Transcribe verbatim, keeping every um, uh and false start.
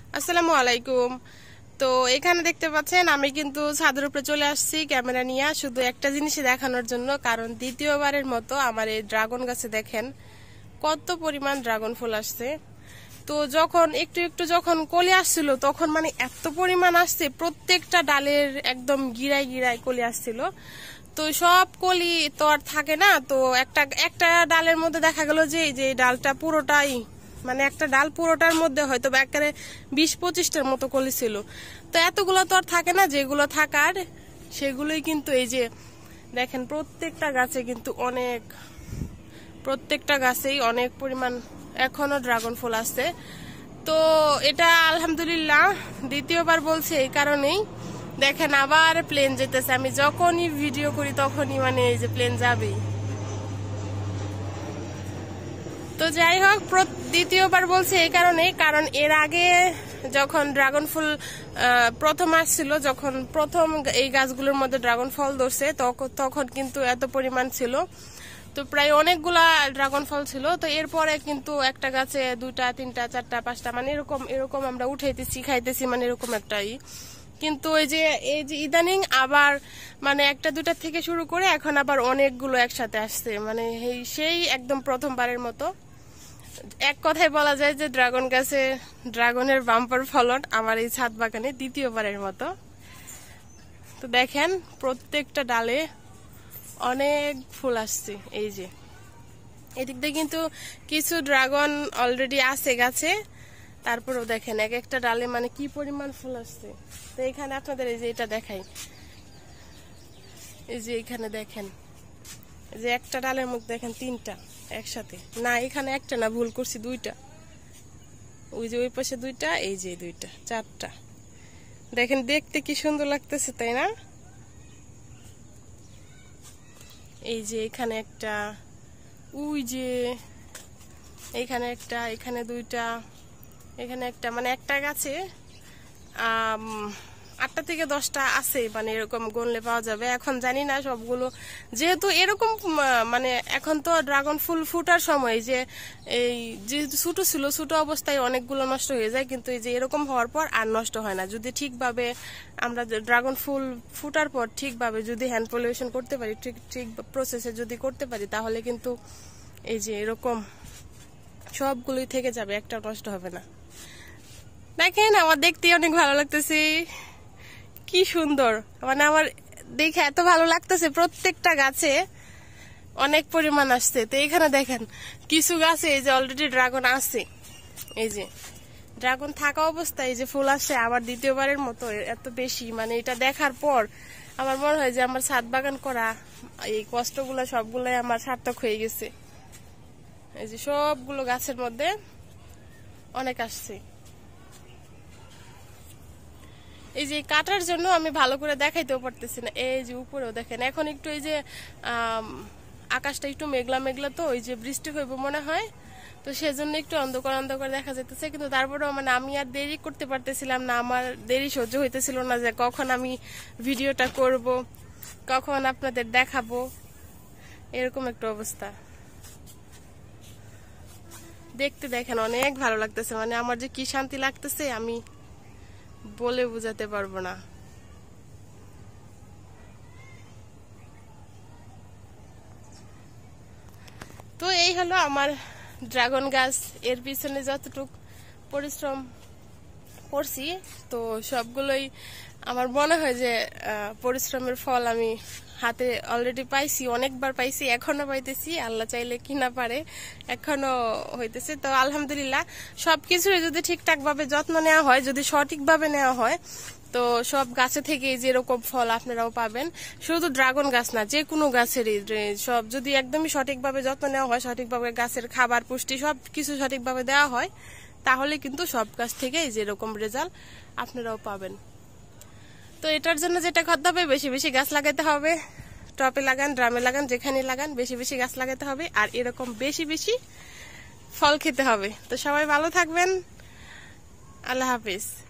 আসসালামু আলাইকুম। তো এখানে দেখতে পাচ্ছেন আমি কিন্তু ছাদের উপরে চলে আসছি ক্যামেরা নিয়ে, শুধু একটা জিনিসই দেখানোর জন্য। কারণ দ্বিতীয়বারের মতো আমার এই ড্রাগন গাছে দেখেন কত পরিমাণ ড্রাগন ফুল আসছে। তো যখন একটু একটু যখন কলি আসছিল তখন মানে এত পরিমাণ আসছে, প্রত্যেকটা ডালের একদম গিরায় গিরায় কলি আসছিল। তো সব কলি তো আর থাকে না, তো একটা একটা ডালের মধ্যে দেখা গেল যে যে ডালটা পুরোটাই মানে একটা ডাল পুরোটার মধ্যে হয়তো একেবারে বিশ পঁচিশটার মতো কলি ছিল। তো এতগুলো তো আর থাকে না, যেগুলো থাকার সেগুলোই কিন্তু এই যে দেখেন প্রত্যেকটা গাছে কিন্তু অনেক প্রত্যেকটা গাছেই অনেক পরিমাণ এখনো ড্রাগন ফুল আসছে। তো এটা আলহামদুলিল্লাহ দ্বিতীয়বার বলছে এই কারণেই, দেখেন আবার প্লেন যেতেছে। আমি যখনই ভিডিও করি তখনই মানে এই যে প্লেন যাবেই। তো যাই হোক, দ্বিতীয়বার বলছে এই কারণে, কারণ এর আগে যখন ড্রাগন ফুল প্রথম আসছিল, যখন প্রথম এই গাছগুলোর মধ্যে ড্রাগন ফল ধরছে তখন কিন্তু এত পরিমাণ ছিল, তো প্রায় অনেকগুলা ড্রাগন ফল ছিল। তো এরপরে কিন্তু একটা গাছে দুইটা তিনটা চারটা পাঁচটা মানে এরকম এরকম আমরা উঠাইতেছি খাইতেছি, মানে এরকম একটাই। কিন্তু ওই যে এই যে ইদানিং আবার মানে একটা দুটা থেকে শুরু করে এখন আবার অনেকগুলো একসাথে আসছে, মানে সেই একদম প্রথমবারের মতো। এক কথায় বলা যায় যে ড্রাগন গাছে ড্রাগনের বাম্পার ফলন আমার এই ছাদ বাগানে দ্বিতীয়বারের মতো। তো দেখেন প্রত্যেকটা ডালে অনেক ফুল আসছে। এই যে এদিক দিয়ে কিন্তু কিছু ড্রাগন অলরেডি আছে গাছে, তারপরেও দেখেন এক একটা ডালে মানে কি পরিমাণ ফুল আসছে। তো এখানে আপনাদের এই যে এটা দেখাই, এই যে এখানে দেখেন যে একটা ডালের মধ্যে দেখেন তিনটা একসাথে, না এখানে একটা না, ভুল করছি দুইটা, ওই যে ওই পাশে দুইটা, এই যে দুইটা, চারটা। দেখেন দেখতে কি সুন্দর লাগতেছে, তাই না? এই যে এখানে একটা, ওই যে এখানে একটা, এখানে দুইটা, এখানে একটা, মানে একটা গাছে আম আটটা থেকে দশটা আছে, মানে এরকম গনলে পাওয়া যাবে। এখন জানি না সবগুলো, যেহেতু এরকম মানে এখন তো ড্রাগন ফুল ফুটার সময়, যে এই যে ছোট ছিল ছোট অবস্থায় অনেকগুলো নষ্ট হয়ে যায়, কিন্তু এই যে এরকম হওয়ার পর আর নষ্ট হয় না। যদি ঠিকভাবে আমরা ড্রাগন ফুল ফুটার পর ঠিকভাবে যদি হ্যান্ড পলিউশন করতে পারি, ঠিক ঠিক প্রসেসে যদি করতে পারি, তাহলে কিন্তু এই যে এরকম সবগুলোই থেকে যাবে, একটা নষ্ট হবে না। দেখেন আমার দেখতে অনেক ভালো লাগতেছে, কি সুন্দর, মানে আমার দেখে এত ভালো লাগতেছে। প্রত্যেকটা গাছে অনেক পরিমাণ আসছে। তো এখানে দেখেন কিছু গাছে এই যে অলরেডি ড্রাগন আছে, এই যে ড্রাগন থাকা অবস্থায় এই যে ফুল আসছে আবার দ্বিতীয়বারের মতো এত বেশি, মানে এটা দেখার পর আমার মনে হয় যে আমার ছাদ বাগান করা এই কষ্টগুলো সবগুলাই আমার সার্থক হয়ে গেছে। এই যে সবগুলো গাছের মধ্যে অনেক আসছে। এই যে কাটার জন্য আমি ভালো করে দেখাইতেও পারতেছি না। এই যে উপরেও দেখেন এখন একটু এই যে আকাশটা একটু মেঘলা মেঘলা, তো ওই যে বৃষ্টি হইব মনে হয়, তো সেজন্য একটু অন্ধকার অন্ধকার দেখা যেতেছে। কিন্তু তারপরেও মানে আমি আর দেরি করতে পারতেছিলাম না, আমার দেরি সহ্য হইতেছিল না যে কখন আমি ভিডিওটা করব, কখন আপনাদের দেখাবো, এরকম একটা অবস্থা। দেখতে দেখেন অনেক ভালো লাগতেছে, মানে আমার যে কি শান্তি লাগতেছে আমি বলে বোঝাতে পারবো না। তো এই হলো আমার ড্রাগন গাছ, এর পিছনে যতটুকু পরিশ্রম করছি, তো সবগুলোই আমার মনে হয় যে পরিশ্রমের ফল আমি হাতে অলরেডি পাইছি, অনেকবার পাইছি, এখনো পাইতেছি, আল্লাহ চাইলে কি না পারে এখনো হইতেছে। তো আলহামদুলিল্লাহ সবকিছুর যদি ঠিকঠাক ভাবে যত্ন নেওয়া হয়, যদি সঠিকভাবে নেওয়া হয়, তো সব গাছে থেকে যেরকম ফল আপনারাও পাবেন। শুধু ড্রাগন গাছ না, যে কোনো গাছেরই সব যদি একদমই সঠিকভাবে যত্ন নেওয়া হয়, সঠিকভাবে গাছের খাবার পুষ্টি সব কিছু সঠিকভাবে দেওয়া হয়, তাহলে কিন্তু সব গাছ থেকে যেরকম রেজাল্ট আপনারাও পাবেন। তো এটার জন্য যেটা করতে হবে, বেশি বেশি গাছ লাগাতে হবে, টপে লাগান, ড্রামে লাগান, যেখানে লাগান বেশি বেশি গাছ লাগাতে হবে, আর এরকম বেশি বেশি ফল খেতে হবে। তো সবাই ভালো থাকবেন, আল্লাহ হাফিজ।